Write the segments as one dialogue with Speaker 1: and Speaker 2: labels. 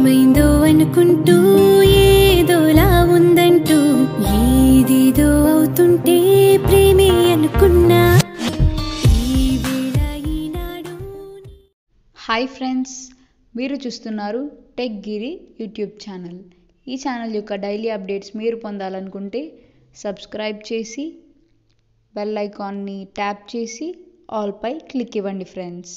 Speaker 1: ఏమైందో అనుకుంటూ ఏదోలా ఉందంటూ ఏదేదో అవుతుంటే ప్రేమే అనుకున్నా ఈ వేళ ఈనాడు.
Speaker 2: హాయ్ ఫ్రెండ్స్, మీరు చూస్తున్నారు టెక్ గిరి యూట్యూబ్ ఛానల్. ఈ ఛానల్ యొక్క డైలీ అప్డేట్స్ మీరు పొందాలనుకుంటే సబ్స్క్రైబ్ చేసి బెల్ ఐకాన్ని ట్యాప్ చేసి ఆల్పై క్లిక్ ఇవ్వండి friends.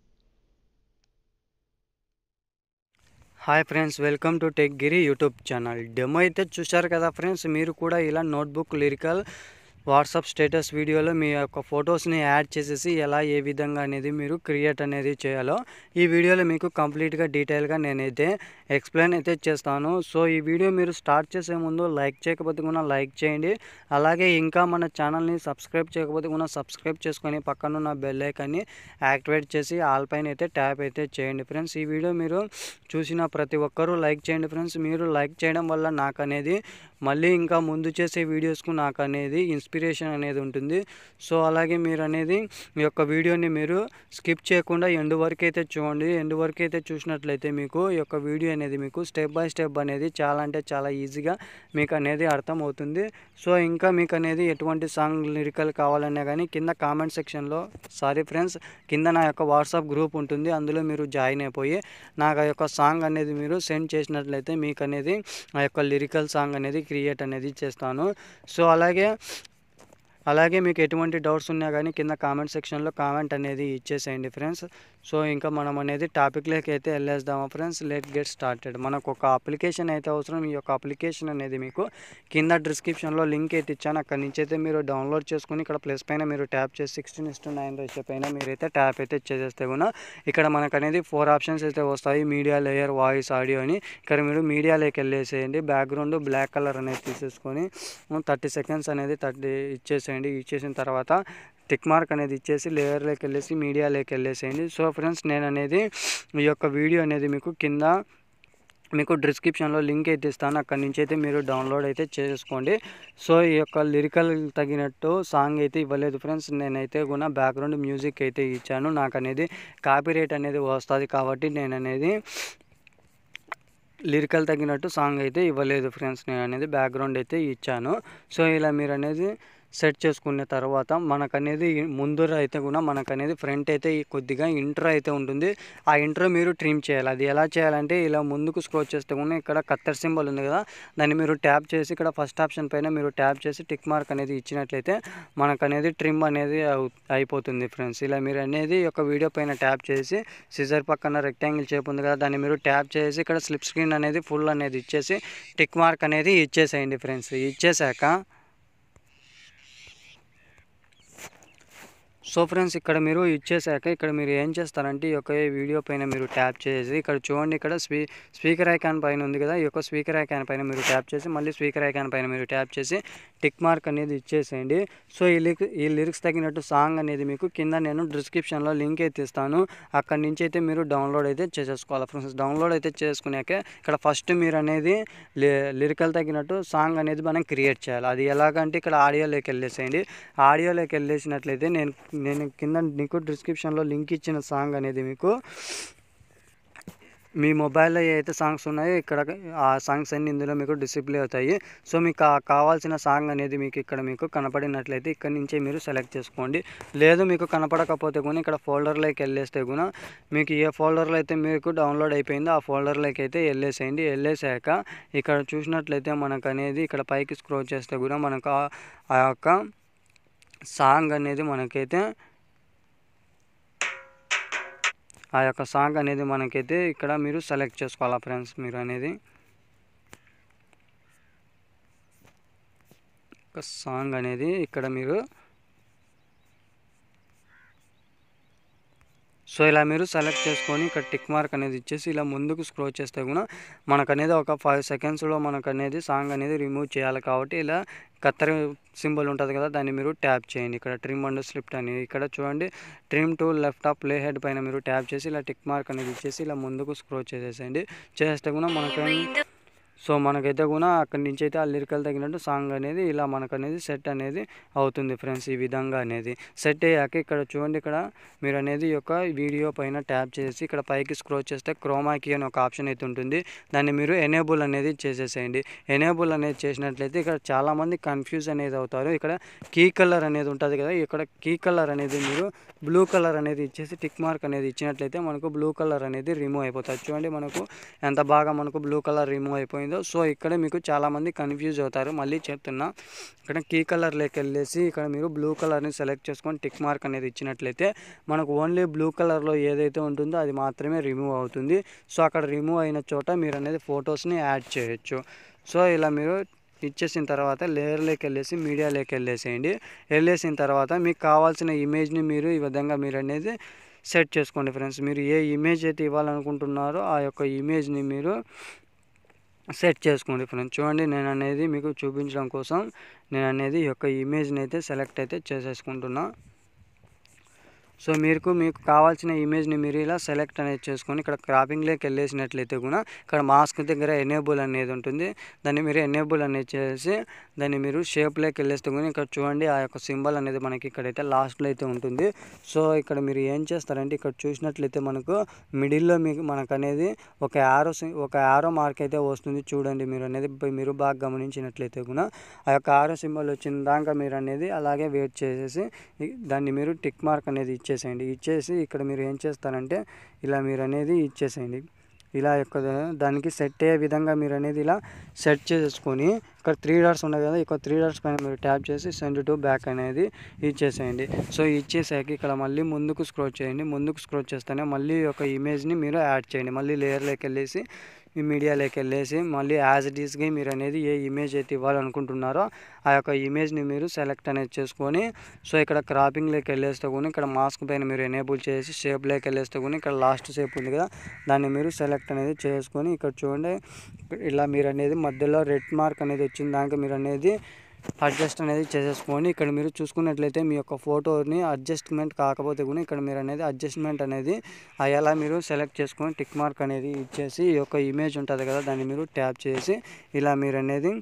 Speaker 3: Hi friends, welcome to Tech Giri YouTube channel. Demo అయితే చూశారు కదా ఫ్రెండ్స్. మీరు కూడా ఇలా నోట్బుక్ లిరికల్ వాట్సాప్ స్టేటస్ వీడియోలో మీ యొక్క ఫొటోస్ని యాడ్ చేసేసి ఎలా ఏ విధంగా అనేది మీరు క్రియేట్ అనేది చేయాలో ఈ వీడియోలో మీకు కంప్లీట్గా డీటెయిల్గా నేనైతే ఎక్స్ప్లెయిన్ అయితే చేస్తాను. సో ఈ వీడియో మీరు స్టార్ట్ చేసే ముందు లైక్ చేయకపోతే కూడా లైక్ చేయండి. అలాగే ఇంకా మన ఛానల్ని సబ్స్క్రైబ్ చేయకపోతే కూడా సబ్స్క్రైబ్ చేసుకొని పక్కనున్న బెల్ ఐకాన్ని యాక్టివేట్ చేసి ఆల్ పైన అయితే ట్యాప్ అయితే చేయండి ఫ్రెండ్స్. ఈ వీడియో మీరు చూసిన ప్రతి ఒక్కరూ లైక్ చేయండి ఫ్రెండ్స్. మీరు లైక్ చేయడం వల్ల నాకు అనేది మళ్ళీ ఇంకా ముందు చేసే వీడియోస్కు నాకు అనేది ఇన్స్పిరేషన్ అనేది ఉంటుంది. సో అలాగే మీరు అనేది ఈ యొక్క వీడియోని మీరు స్కిప్ చేయకుండా ఎండ్ వరకు అయితే చూడండి. ఎండ్ వరకు అయితే చూసినట్లయితే మీకు ఈ యొక్క వీడియో అనేది మీకు స్టెప్ బై స్టెప్ అనేది చాలా అంటే చాలా ఈజీగా మీకు అనేది అర్థమవుతుంది. సో ఇంకా మీకు అనేది ఎటువంటి సాంగ్ లిరికల్ కావాలన్నా కానీ కింద కామెంట్ సెక్షన్లో కింద నా యొక్క వాట్సాప్ గ్రూప్ ఉంటుంది. అందులో మీరు జాయిన్ అయిపోయి నాకు ఆ యొక్క సాంగ్ అనేది మీరు సెండ్ చేసినట్లయితే మీకు అనేది ఆ యొక్క లిరికల్ సాంగ్ అనేది క్రియేట్ అనేది చేస్తాను. సో అలాగే మీకు ఎటువంటి డౌట్స్ ఉన్నా కానీ కింద కామెంట్ సెక్షన్లో కామెంట్ అనేది ఇచ్చేసేయండి ఫ్రెండ్స్. సో ఇంకా మనం అనేది టాపిక్లోకి అయితే వెళ్ళేద్దామా ఫ్రెండ్స్. Let get started. మనకు ఒక అప్లికేషన్ అయితే అవసరం. ఈ యొక్క అప్లికేషన్ అనేది మీకు కింద డిస్క్రిప్షన్లో లింక్ అయితే ఇచ్చాను. అక్కడి నుంచి అయితే మీరు డౌన్లోడ్ చేసుకుని ఇక్కడ ప్లస్ పైన మీరు ట్యాప్ చేసి 16:9 రేషియో పైన మీరైతే ట్యాప్ అయితే చేసేస్తే కూడా ఇక్కడ మనకు అనేది 4 ఆప్షన్స్ అయితే వస్తాయి. మీడియా, లేయర్, వాయిస్, ఆడియో అని. ఇక్కడ మీరు మీడియాలోకి వెళ్ళేసేయండి. బ్యాక్గ్రౌండ్ బ్లాక్ కలర్ అనేది తీసేసుకొని 30 సెకండ్స్ అనేది ఇచ్చేసిన తర్వాత టిక్ మార్క్ అనేది ఇచ్చేసి లేయర్లోకి వెళ్ళేసి మీడియాలోకి వెళ్ళేసేయండి. సో ఫ్రెండ్స్, నేను అనేది ఈ యొక్క వీడియో అనేది మీకు డిస్క్రిప్షన్లో లింక్ అయితే ఇస్తాను. అక్కడి నుంచి అయితే మీరు డౌన్లోడ్ అయితే చేసుకోండి. సో ఈ యొక్క లిరికల్ తగినట్టు సాంగ్ అయితే ఇవ్వలేదు ఫ్రెండ్స్. నేనైతే కూడా బ్యాక్గ్రౌండ్ మ్యూజిక్ అయితే ఇచ్చాను. నాకు అనేది కాపీరైట్ అనేది వస్తుంది కాబట్టి నేను అనేది లిరికల్ తగినట్టు సాంగ్ అయితే ఇవ్వలేదు ఫ్రెండ్స్. నేను అనేది బ్యాక్గ్రౌండ్ అయితే ఇచ్చాను. సో ఇలా మీరు అనేది సెట్ చేసుకున్న తర్వాత మనకనేది ముందర అయితే కూడా మనకనేది ఫ్రంట్ అయితే కొద్దిగా ఇంట్రో అయితే ఉంటుంది. ఆ ఇంట్రో మీరు ట్రిమ్ చేయాలి. అది ఎలా చేయాలంటే ఇలా ముందుకు స్క్రోల్ చేస్తే కూడా ఇక్కడ కత్తెర సింబల్ ఉంది కదా, దాన్ని మీరు ట్యాప్ చేసి ఇక్కడ ఫస్ట్ ఆప్షన్ పైన మీరు ట్యాప్ చేసి టిక్ మార్క్ అనేది ఇచ్చినట్లయితే మనకనేది ట్రిమ్ అనేది అయిపోతుంది ఫ్రెండ్స్. ఇలా మీరు అనేది ఒక వీడియో పైన ట్యాప్ చేసి సిజర్ పక్కన రెక్టాంగిల్ షేప్ ఉంది కదా, దాన్ని మీరు ట్యాప్ చేసి ఇక్కడ స్లిప్ స్క్రీన్ అనేది ఫుల్ అనేది ఇచ్చేసి టిక్ మార్క్ అనేది ఇచ్చేసేయండి ఫ్రెండ్స్. ఇచ్చేసాక సో ఫ్రెండ్స్, ఇక్కడ మీరు ఇచ్చేసాక ఇక్కడ మీరు ఏం చేస్తారంటే ఈ యొక్క వీడియో పైన మీరు ట్యాప్ చేసి ఇక్కడ చూడండి, ఇక్కడ స్పీకర్ ఐకాన్ పైన ఉంది కదా, ఈ యొక్క స్పీకర్ ఐకాన్ పైన మీరు ట్యాప్ చేసి మళ్ళీ స్పీకర్ ఐకాన్ పైన మీరు ట్యాప్ చేసి టిక్ మార్క్ అనేది ఇచ్చేసేయండి. సో ఈ లిరిక్స్ తగినట్టు సాంగ్ అనేది మీకు కింద నేను డిస్క్రిప్షన్లో లింక్ అయితే ఇస్తాను. అక్కడి నుంచి అయితే మీరు డౌన్లోడ్ అయితే చేసేసుకోవాలి ఫ్రెండ్స్. డౌన్లోడ్ అయితే చేసుకున్నాక ఇక్కడ ఫస్ట్ మీరు అనేది లిరికల్ తగినట్టు సాంగ్ అనేది మనం క్రియేట్ చేయాలి. అది ఎలాగంటే ఇక్కడ ఆడియోలోకి వెళ్ళేసేయండి. ఆడియోలోకి వెళ్ళేసినట్లయితే నేను కింద మీకు డిస్క్రిప్షన్లో లింక్ ఇచ్చిన సాంగ్ అనేది మీకు మీ మొబైల్లో ఏదైతే సాంగ్స్ ఉన్నాయో ఇక్కడ ఆ సాంగ్స్ అన్ని ఇందులో మీకు డిస్ప్లే అవుతాయి. సో మీకు కావాల్సిన సాంగ్ అనేది మీకు ఇక్కడ మీకు కనపడినట్లయితే ఇక్కడ నుంచే మీరు సెలెక్ట్ చేసుకోండి. లేదు మీకు కనపడకపోతే కూడా ఇక్కడ ఫోల్డర్లోకి వెళ్ళేస్తే కూడా మీకు ఏ ఫోల్డర్లో అయితే మీకు డౌన్లోడ్ అయిపోయిందో ఆ ఫోల్డర్లోకి అయితే వెళ్ళేసేయండి. వెళ్ళేసాక ఇక్కడ చూసినట్లయితే మనకు అనేది ఇక్కడ పైకి స్క్రోల్ చేస్తే కూడా మనకు ఆ యొక్క సాంగ్ అనేది మనకైతే ఇక్కడ మీరు సెలెక్ట్ చేసుకోవాలా ఫ్రెండ్స్. మీరు అనేది ఒక సాంగ్ అనేది ఇక్కడ మీరు సో ఇలా మీరు సెలెక్ట్ చేసుకొని ఇక్కడ టిక్ మార్క్ అనేది ఇచ్చేసి ఇలా ముందుకు స్క్రోల్ చేస్తే కూడా మనకనేది ఒక 5 సెకండ్స్లో మనకనేది సాంగ్ అనేది రిమూవ్ చేయాలి. కాబట్టి ఇలా కత్తెర సింబల్ ఉంటుంది కదా, దాన్ని మీరు ట్యాప్ చేయండి. ఇక్కడ ట్రిమ్ అండ్ స్లిప్ట్ అని ఇక్కడ చూడండి, trim to left of play head పైన మీరు ట్యాప్ చేసి ఇలా టిక్ మార్క్ అనేది ఇచ్చేసి ఇలా ముందుకు స్క్రోల్ చేసేసేయండి. చేస్తే కూడా మనకు సో మనకైతే కూడా అక్కడి నుంచి అయితే ఆ లిరికల్ తగినట్టు సాంగ్ అనేది ఇలా మనకు అనేది సెట్ అనేది అవుతుంది ఫ్రెండ్స్. ఈ విధంగా అనేది సెట్ అయ్యాక ఇక్కడ చూడండి, ఇక్కడ మీరు అనేది యొక్క వీడియో పైన ట్యాప్ చేసి ఇక్కడ పైకి స్క్రోల్ చేస్తే క్రోమాకీ అని ఒక ఆప్షన్ అయితే ఉంటుంది. దాన్ని మీరు ఎనేబుల్ అనేది చేసేసేయండి. ఎనేబుల్ అనేది చేసినట్లయితే ఇక్కడ చాలామంది కన్ఫ్యూజ్ అనేది అవుతారు. ఇక్కడ కీ కలర్ అనేది ఉంటుంది కదా, ఇక్కడ కీ కలర్ అనేది మీరు బ్లూ కలర్ అనేది ఇచ్చేసి టిక్ మార్క్ అనేది ఇచ్చినట్లయితే మనకు బ్లూ కలర్ అనేది రిమూవ్ అయిపోతుంది. చూడండి మనకు ఎంత బాగా మనకు బ్లూ కలర్ రిమూవ్ అయిపోయిందో. సో ఇక్కడ మీకు చాలామంది కన్ఫ్యూజ్ అవుతారు. మళ్ళీ చెప్తున్నా, ఇక్కడ కీ కలర్లోకి వెళ్ళేసి ఇక్కడ మీరు బ్లూ కలర్ని సెలెక్ట్ చేసుకొని టిక్ మార్క్ అనేది ఇచ్చినట్లయితే మనకు ఓన్లీ బ్లూ కలర్లో ఏదైతే ఉంటుందో అది మాత్రమే రిమూవ్ అవుతుంది. సో అక్కడ రిమూవ్ అయిన చోట మీరు అనేది ఫొటోస్ని యాడ్ చేయొచ్చు. సో ఇలా మీరు ఇచ్చేసిన తర్వాత లేయర్లోకి వెళ్ళేసి మీడియాలోకి వెళ్ళేసిన తర్వాత మీకు కావాల్సిన ఇమేజ్ని మీరు ఈ విధంగా మీరు అనేది సెట్ చేసుకోండి ఫ్రెండ్స్. మీరు ఏ ఇమేజ్ అయితే ఇవ్వాలనుకుంటున్నారో ఆ యొక్క ఇమేజ్ని మీరు సెట్ చేసుకోండి ఫ్రెండ్స్. చూడండి, నేను అనేది మీకు చూపించడం కోసం నేను అనేది ఈ యొక్క ఇమేజ్ని అయితే సెలెక్ట్ అయితే చేసేసుకుంటున్నా. సో మీకు కావాల్సిన ఇమేజ్ని మీరు ఇలా సెలెక్ట్ అనేది చేసుకొని ఇక్కడ క్రాపింగ్లోకి వెళ్ళేసినట్లయితే కూడా ఇక్కడ మాస్క్ దగ్గర ఎనేబుల్ అనేది ఉంటుంది. దాన్ని మీరు ఎనేబుల్ అనేది చేసి దాన్ని మీరు షేప్లోకి వెళ్ళేస్తే కూడా ఇక్కడ చూడండి ఆ యొక్క సింబల్ అనేది మనకి ఇక్కడైతే లాస్ట్లో అయితే ఉంటుంది. సో ఇక్కడ మీరు ఏం చేస్తారంటే ఇక్కడ చూసినట్లయితే మనకు మిడిల్లో మనకు అనేది ఒక యారో మార్క్ అయితే వస్తుంది. చూడండి మీరు బాగా గమనించినట్లయితే కూడా ఆ యొక్క యారో సింబల్ వచ్చిన దాకా మీరు అనేది అలాగే వెయిట్ చేసేసి దాన్ని మీరు టిక్ మార్క్ అనేది ఇచ్చేసి ఇక్కడ మీరు ఏం చేస్తారంటే ఇలా మీరు అనేది ఇచ్చేసేయండి. ఇలా యొక్క దానికి సెట్ అయ్యే విధంగా మీరు అనేది ఇలా సెట్ చేసుకొని ఇక్కడ 3 డాట్స్ ఉన్నాయి కదా, ఇక్కడ 3 డాట్స్ పైన మీరు ట్యాప్ చేసి సెండ్ టు బ్యాక్ అనేది ఇచ్చేసేయండి. సో ఇచ్చేసాక ఇక్కడ మళ్ళీ ముందుకు స్క్రోల్ చేయండి. ముందుకు స్క్రోల్ చేస్తేనే మళ్ళీ ఒక ఇమేజ్ని మీరు యాడ్ చేయండి. మళ్ళీ లేయర్లోకి వెళ్ళేసి ఈ మీడియాలోకి వెళ్ళేసి మళ్ళీ యాజ్ ఇట్ ఈస్గా మీరు అనేది ఏ ఇమేజ్ అయితే ఇవ్వాలనుకుంటున్నారో ఆ యొక్క ఇమేజ్ని మీరు సెలెక్ట్ అనేది చేసుకొని సో ఇక్కడ క్రాపింగ్లోకి వెళ్ళేస్తే కూడా ఇక్కడ మాస్క్ పైన మీరు ఎనేబుల్ చేసి షేప్లోకి వెళ్ళేస్తే కూడా ఇక్కడ లాస్ట్ షేప్ ఉంది కదా, దాన్ని మీరు సెలెక్ట్ అనేది చేసుకొని ఇక్కడ చూడండి ఇలా మీరు అనేది మధ్యలో రెడ్ మార్క్ అనేది వచ్చిన దానికి మీరు అనేది అడ్జస్ట్ అనేది చేసేసుకొని ఇక్కడ మీరు చూసుకున్నట్లయితే మీ యొక్క ఫోటోని అడ్జస్ట్మెంట్ కాకపోతే కూడా ఇక్కడ మీరు అనేది అడ్జస్ట్మెంట్ అనేది అయ్యేలా మీరు సెలెక్ట్ చేసుకొని టిక్ మార్క్ అనేది ఇచ్చేసి ఈ యొక్క ఇమేజ్ ఉంటుంది కదా దాన్ని మీరు ట్యాప్ చేసి ఇలా మీరు అనేది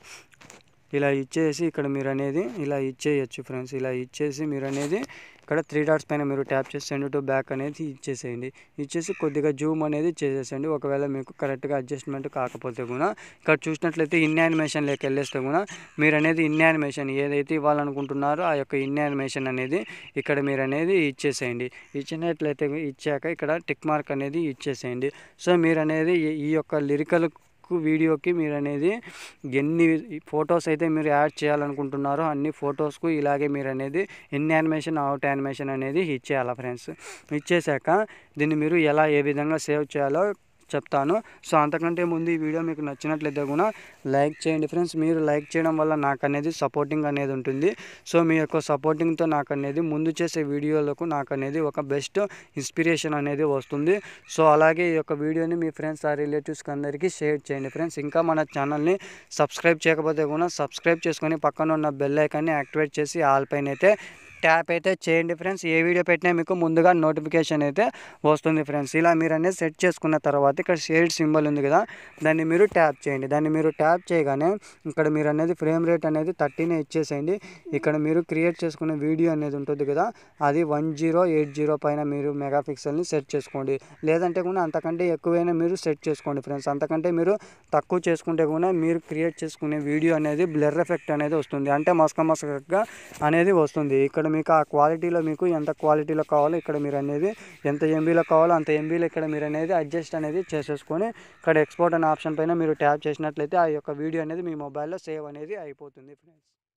Speaker 3: ఇలా ఇచ్చేసి ఇక్కడ మీరు అనేది ఇలా ఇచ్చేయచ్చు ఫ్రెండ్స్. ఇలా ఇచ్చేసి మీరు అనేది ఇక్కడ 3 డాట్స్ పైన మీరు ట్యాప్ చేసి సెండ్ టు బ్యాక్ అనేది ఇచ్చేసేయండి. ఇచ్చేసి కొద్దిగా జూమ్ అనేది చేసేసేయండి. ఒకవేళ మీకు కరెక్ట్గా అడ్జస్ట్మెంట్ కాకపోతే కూడా ఇక్కడ చూసినట్లయితే ఇన్ యానిమేషన్లోకి వెళ్ళేస్తే కూడా మీరు అనేది ఇన్ యానిమేషన్ ఏదైతే ఇవ్వాలనుకుంటున్నారో ఆ యొక్క ఇన్ యానిమేషన్ అనేది ఇక్కడ మీరు అనేది ఇచ్చేసేయండి. ఇచ్చినట్లయితే ఇచ్చాక ఇక్కడ టిక్ మార్క్ అనేది ఇచ్చేసేయండి. సో మీరు అనేది ఈ యొక్క లిరికల్ వీడియోకి మీరు అనేది ఎన్ని ఫొటోస్ అయితే మీరు యాడ్ చేయాలనుకుంటున్నారో అన్ని ఫొటోస్కు ఇలాగే మీరు అనేది ఇన్ యానిమేషన్ అవుట్ యానిమేషన్ అనేది ఇచ్చేయాలి ఫ్రెండ్స్. ఇచ్చేసాక దీన్ని మీరు ఏ విధంగా సేవ్ చేయాలో చెప్తాను. సో అంతకంటే ముందు ఈ వీడియో మీకు నచ్చినట్లయితే కూడా లైక్ చేయండి ఫ్రెండ్స్. మీరు లైక్ చేయడం వల్ల నాకు అనేది సపోర్టింగ్ అనేది ఉంటుంది. సో మీ యొక్క సపోర్టింగ్తో నాకు అనేది ముందు చేసే వీడియోలకు నాకు అనేది ఒక బెస్ట్ ఇన్స్పిరేషన్ అనేది వస్తుంది. సో అలాగే ఈ యొక్క వీడియోని మీ ఫ్రెండ్స్ ఆ రిలేటివ్స్కి అందరికీ షేర్ చేయండి ఫ్రెండ్స్. ఇంకా మన ఛానల్ని సబ్స్క్రైబ్ చేయకపోతే కూడా సబ్స్క్రైబ్ చేసుకొని పక్కన ఉన్న బెల్ ఐకాన్ని యాక్టివేట్ చేసి ఆల్ పైన అయితే ట్యాప్ అయితే చేయండి ఫ్రెండ్స్. ఏ వీడియో పెట్టినా మీకు ముందుగా నోటిఫికేషన్ అయితే వస్తుంది ఫ్రెండ్స్. ఇలా మీరు అనేది సెట్ చేసుకున్న తర్వాత ఇక్కడ షేడ్ సింబల్ ఉంది కదా దాన్ని మీరు ట్యాప్ చేయండి. దాన్ని మీరు ట్యాప్ చేయగానే ఇక్కడ మీరు అనేది ఫ్రేమ్ రేట్ అనేది 30 ఇచ్చేసేయండి. ఇక్కడ మీరు క్రియేట్ చేసుకున్న వీడియో అనేది ఉంటుంది కదా అది 1080 పైన మీరు మెగాపిక్సెల్ని సెట్ చేసుకోండి. లేదంటే కూడా అంతకంటే ఎక్కువైనా మీరు సెట్ చేసుకోండి ఫ్రెండ్స్. అంతకంటే మీరు తక్కువ చేసుకుంటే కూడా మీరు క్రియేట్ చేసుకునే వీడియో అనేది బ్లర్ ఎఫెక్ట్ అనేది వస్తుంది, అంటే మసకగా అనేది వస్తుంది. ఇక్కడ మీకు ఆ క్వాలిటీలో మీకు ఎంత క్వాలిటీలో కావాలో ఇక్కడ మీరు అనేది ఎంత ఎంబీలో కావాలో అంత ఎంబీలో ఇక్కడ మీరు అనేది అడ్జస్ట్ అనేది చేసేసుకొని ఇక్కడ ఎక్స్పోర్ట్ అనే ఆప్షన్ పైన మీరు ట్యాప్ చేసినట్లయితే ఆ యొక్క వీడియో అనేది మీ మొబైల్లో సేవ్ అనేది అయిపోతుంది ఫ్రెండ్స్.